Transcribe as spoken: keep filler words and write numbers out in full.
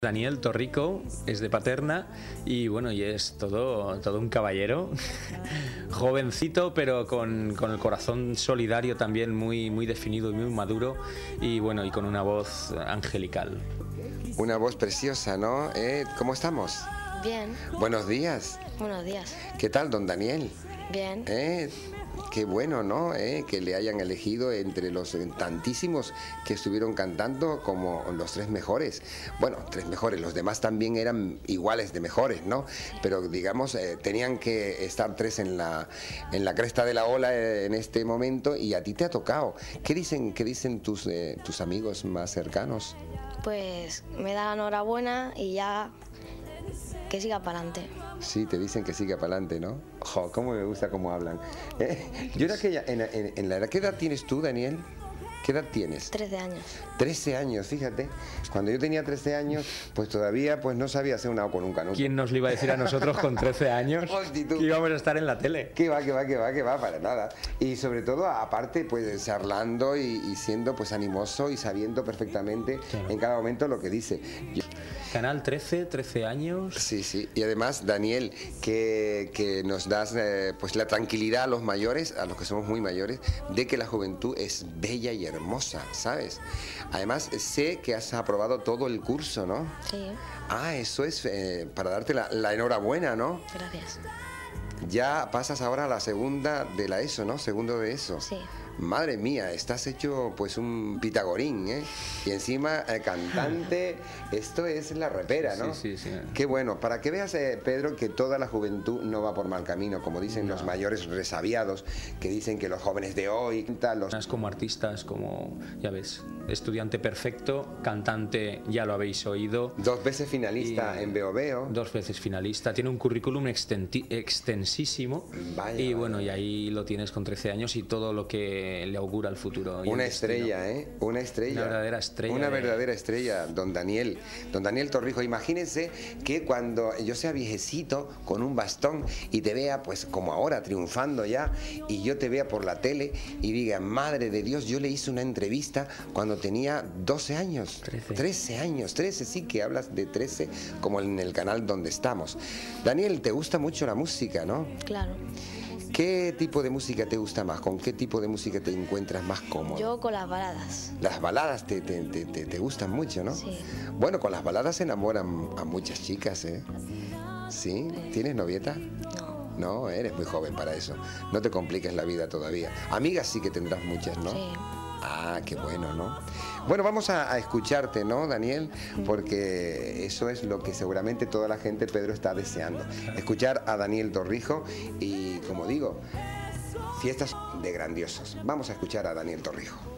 Daniel Torrico es de Paterna y bueno, y es todo, todo un caballero, jovencito pero con, con el corazón solidario también muy, muy definido y muy maduro y bueno, y con una voz angelical. Una voz preciosa, ¿no? ¿Eh? ¿Cómo estamos? Bien. Buenos días. Buenos días. ¿Qué tal, don Daniel? Bien. ¿Eh? Qué bueno, ¿no? ¿Eh? Que le hayan elegido entre los tantísimos que estuvieron cantando como los tres mejores. Bueno, tres mejores, los demás también eran iguales de mejores, ¿no? Pero digamos, eh, tenían que estar tres en la, en la cresta de la ola eh, en este momento y a ti te ha tocado. ¿Qué dicen, qué dicen tus, eh, tus amigos más cercanos? Pues me da enhorabuena y ya que siga para adelante. Sí, te dicen que siga para adelante, ¿no? Jo, cómo me gusta cómo hablan. Eh, yo era aquella, en, en, en la edad, ¿qué edad tienes tú, Daniel? ¿Qué edad tienes? trece años. trece años, fíjate. Cuando yo tenía trece años, pues todavía pues no sabía hacer una O con un canuto. ¿Quién nos lo iba a decir a nosotros con trece años que íbamos a estar en la tele? Que va, que va, que va, que va, para nada. Y sobre todo, aparte, pues charlando y, y siendo pues animoso y sabiendo perfectamente claro. En cada momento lo que dice. Yo... Canal trece, trece años. Sí, sí. Y además, Daniel, que, que nos das eh, pues la tranquilidad a los mayores, a los que somos muy mayores, de que la juventud es bella y hermosa, ¿sabes? Además, sé que has aprobado todo el curso, ¿no? Sí. Ah, eso es eh, para darte la, la enhorabuena, ¿no? Gracias. Ya pasas ahora a la segunda de la ESO, ¿no? Segundo de ESO. Sí. Madre mía, estás hecho pues un pitagorín, ¿eh? Y encima eh, cantante, esto es la repera, ¿no? Sí, sí, sí. Qué bueno, para que veas, eh, Pedro, que toda la juventud no va por mal camino, como dicen no. Los mayores resabiados, que dicen que los jóvenes de hoy... Los... Como artistas, como, ya ves, estudiante perfecto, cantante, ya lo habéis oído. Dos veces finalista en Veo Veo. Dos veces finalista, tiene un currículum extensísimo. Vaya, y vaya. bueno, y ahí lo tienes con trece años y todo lo que le augura el futuro. Una estrella, ¿eh? Una estrella. Una verdadera estrella. Una de... verdadera estrella, don Daniel. Don Daniel Torrico, imagínense que cuando yo sea viejecito con un bastón y te vea, pues como ahora, triunfando ya, y yo te vea por la tele y diga, madre de Dios, yo le hice una entrevista cuando tenía doce años. trece. trece años, trece, sí que hablas de trece, como en el canal donde estamos. Daniel, te gusta mucho la música, ¿no? Claro. ¿Qué tipo de música te gusta más? ¿Con qué tipo de música te encuentras más cómodo? Yo con las baladas. Las baladas te, te, te, te, te gustan mucho, ¿no? Sí. Bueno, con las baladas se enamoran a muchas chicas, ¿eh? ¿Sí? ¿Tienes novieta? No. No, eres muy joven para eso. No te compliques la vida todavía. Amigas sí que tendrás muchas, ¿no? Sí. Ah, qué bueno, ¿no? Bueno, vamos a, a escucharte, ¿no, Daniel? Porque eso es lo que seguramente toda la gente, Pedro, está deseando. Escuchar a Daniel Torrico y, como digo, fiestas de grandiosos. Vamos a escuchar a Daniel Torrico.